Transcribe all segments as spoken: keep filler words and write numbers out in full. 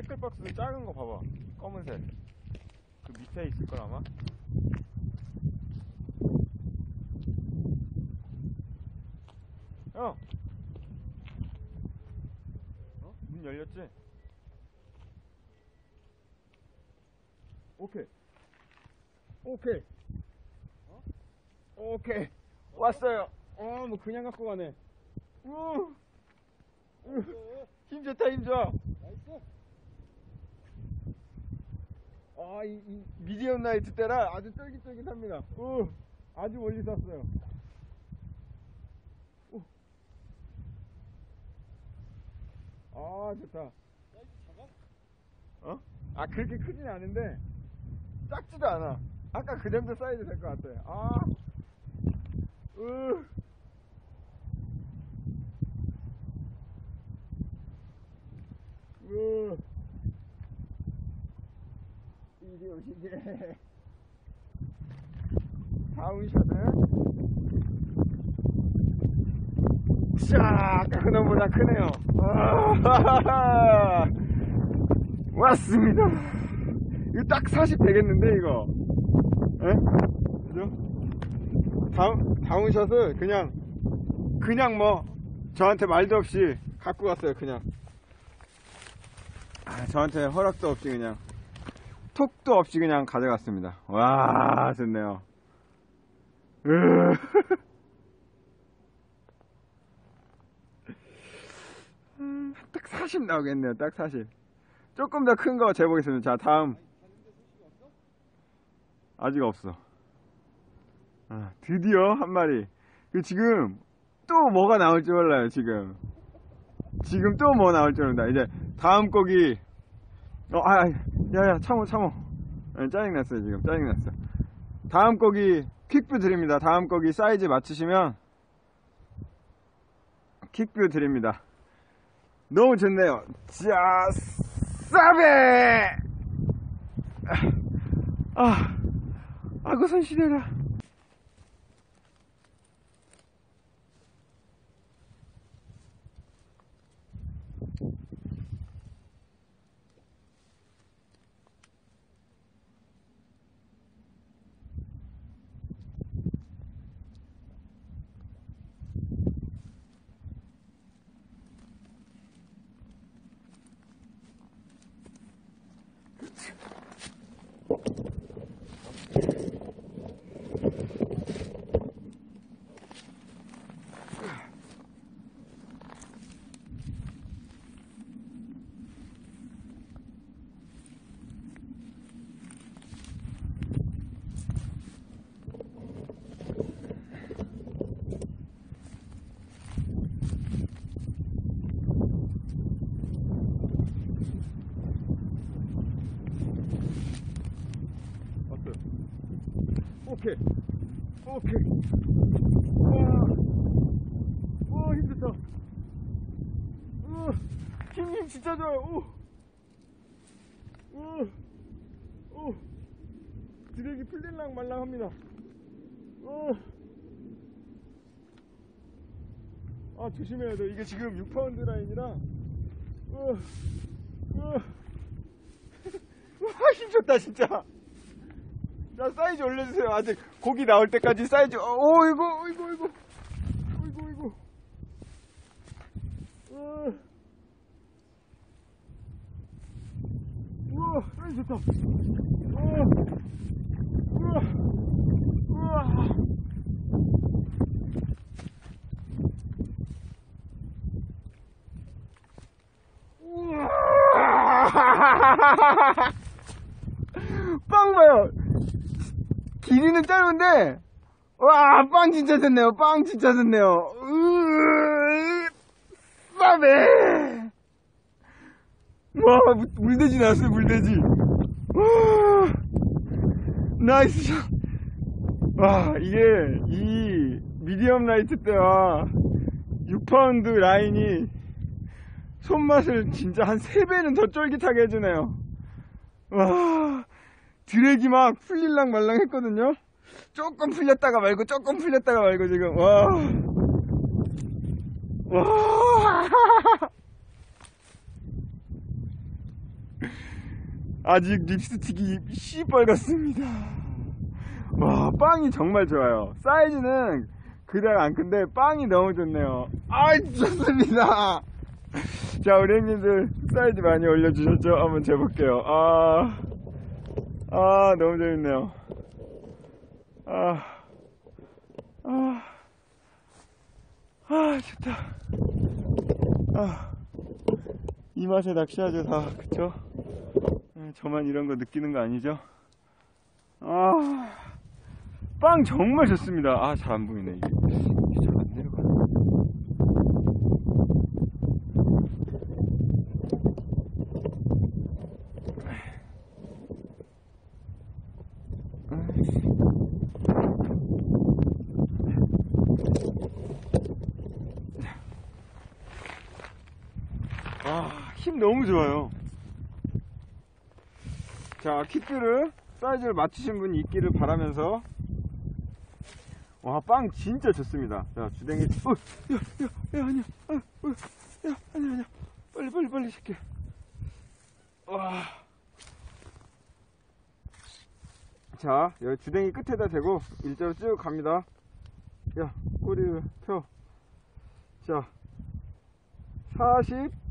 태클박스 작은 거 봐봐. 검은색. 그 밑에 있을 걸 아마. 형! 어? 문 열렸지? 오케이. 오케이. 어? 오케이. 왔어요. 어, 뭐 그냥 갖고 가네. 우! 우! 힘 좋다, 힘 좋아. 나이스. 아, 이, 이 미디엄 라이트 때라 아주 쫄깃쫄깃합니다. 우! 아주 멀리 쐈어요. 우! 아, 좋다. 사이즈 작아? 어? 아, 그렇게 크진 않은데 작지도 않아. 아까 그 정도 사이즈 될 것 같아. 아, 으, 으, 이리 오시게. 다운샷은 샤, 아까 그놈보다 크네요. 아, 왔습니다. 이거 딱 사십 되겠는데 이거. 에? 그죠? 다운, 다운샷을 그냥 그냥 뭐 저한테 말도 없이 갖고 갔어요. 그냥 아, 저한테 허락도 없이 그냥 톡도 없이 그냥 가져갔습니다. 와, 좋네요. 음, 딱 사십 나오겠네요. 딱 사십. 조금 더 큰 거 재보겠습니다. 자, 다음. 아직 없어. 아, 드디어 한 마리. 지금 또 뭐가 나올지 몰라요. 지금 지금 또 뭐 나올지 모른다. 이제 다음 곡이 어, 아, 야야 참어 참어. 아니, 짜증났어요. 지금 짜증났어. 다음 곡이 퀵뷰 드립니다. 다음 곡이 사이즈 맞추시면 퀵뷰 드립니다. 너무 좋네요. 자, 싸베! 아, 아고 손시대라. 오케이, 오케이. 와, 오, 힘 좋다. 오, 힘, 힘 진짜 좋아요. 오, 오, 오, 드랙이 풀릴랑 말랑 합니다. 오, 아, 조심해야 돼. 이게 지금 육 파운드 라인이라. 오, 오, 와, 힘 좋다, 진짜. 자, 사이즈 올려주세요. 아직 고기 나올 때까지 사이즈. 오, 이거, 이거, 이거, 이거, 이거. 어. 우와, 사이즈 좋다. 우와, 우와, 우와. 우와. 빵 봐요. 길이는 짧은데, 와, 빵 진짜 좋네요. 빵 진짜 좋네요. 으으으, 싸네. 와, 물돼지 나왔어요, 물돼지. 와, 나이스 샷. 와, 이게, 이, 미디엄 라이트 때와 육 파운드 라인이 손맛을 진짜 한 세 배는 더 쫄깃하게 해주네요. 와, 드랙이 막 풀릴랑 말랑 했거든요. 조금 풀렸다가 말고 조금 풀렸다가 말고 지금. 와, 와. 아직 립스틱이 시뻘겋습니다. 와, 빵이 정말 좋아요. 사이즈는 그닥 안 큰데 빵이 너무 좋네요. 아, 좋습니다. 자, 우리 형님들 사이즈 많이 올려주셨죠? 한번 재볼게요. 아, 아, 너무 재밌네요. 아, 아, 아, 좋다. 아, 이 맛에 낚시하죠, 다. 그쵸? 저만 이런 거 느끼는 거 아니죠? 아, 빵 정말 좋습니다. 아, 잘 안 보이네, 이게. 이게 잘 안 내려가네. 아, 힘 너무 좋아요. 자, 킥들을 사이즈를 맞추신 분이 있기를 바라면서. 와, 빵 진짜 좋습니다. 자, 주댕이. 어, 야, 야, 야, 아니야. 어, 어, 야, 아니야, 아니야. 빨리, 빨리, 빨리 시켜. 와. 자, 여기 주댕이 끝에다 대고 일자로 쭉 갑니다. 야, 꼬리를 펴. 자, 사십,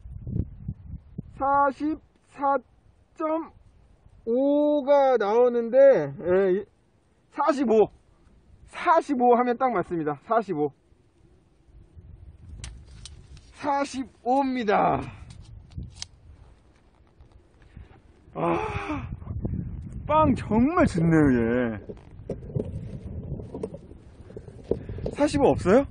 사십사 점 오가 나오는데, 예, 사십오. 사십오 하면 딱 맞습니다. 사십오. 사십오입니다. 아, 빵 정말 좋네요, 얘. 사십오 없어요?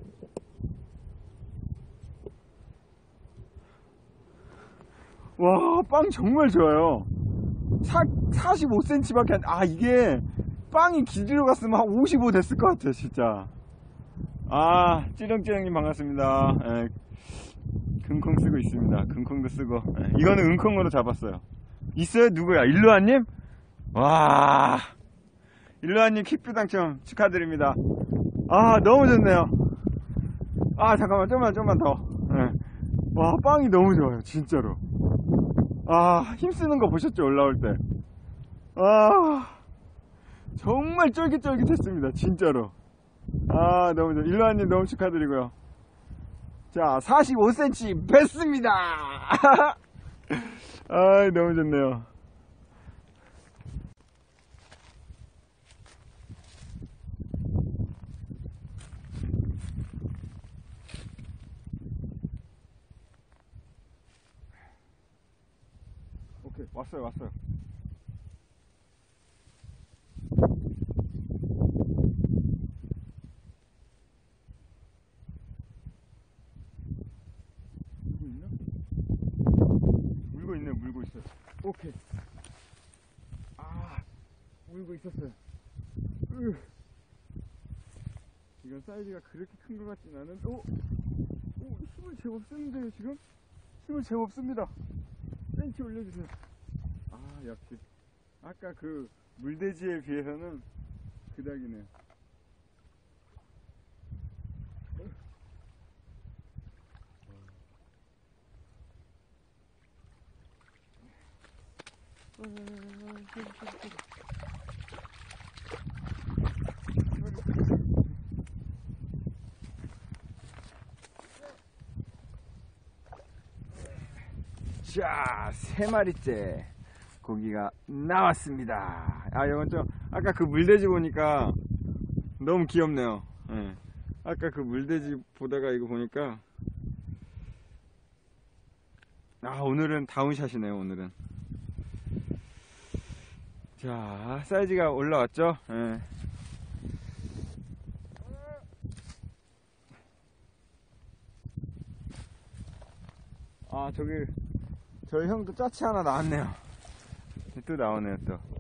와, 빵 정말 좋아요. 사, 사십오 센티미터밖에 안, 아, 이게 빵이 길이로 갔으면 한 오십오 됐을 것 같아요, 진짜. 아, 찌렁찌렁님 반갑습니다. 예, 금콩 쓰고 있습니다. 금콩도 쓰고. 예, 이거는 은콩으로 잡았어요. 있어요? 누구야? 일루아님? 와, 일루아님 킥뷰 당첨 축하드립니다. 아, 너무 좋네요. 아, 잠깐만, 좀만, 좀만 더. 예. 와, 빵이 너무 좋아요, 진짜로. 아, 힘쓰는 거 보셨죠? 올라올 때. 아, 정말 쫄깃쫄깃했습니다, 진짜로. 아, 너무 좋아. 일루아님 너무 축하드리고요. 자, 사십오 센티미터 뺐습니다. 아, 너무 좋네요. 오케이, 왔어요, 왔어요. 물고 있나? 물고 있네, 물고 있어요. 오케이. 아, 물고 있었어요. 으. 이건 사이즈가 그렇게 큰 것 같진 않은. 오, 오, 힘을 제법 쓰는데요, 지금? 힘을 제법 씁니다. 센치 올려주세요. 아, 역시. 아까 그 물돼지에 비해서는 그닥이네요. 자, 세 마리째 고기가 나왔습니다. 아, 이건 좀 아까 그 물돼지 보니까 너무 귀엽네요. 예. 아까 그 물돼지 보다가 이거 보니까, 아, 오늘은 다운샷이네요. 오늘은. 자, 사이즈가 올라왔죠. 예. 아, 저기 저희 형도 짜치 하나 나왔네요. 또 나오네요, 또.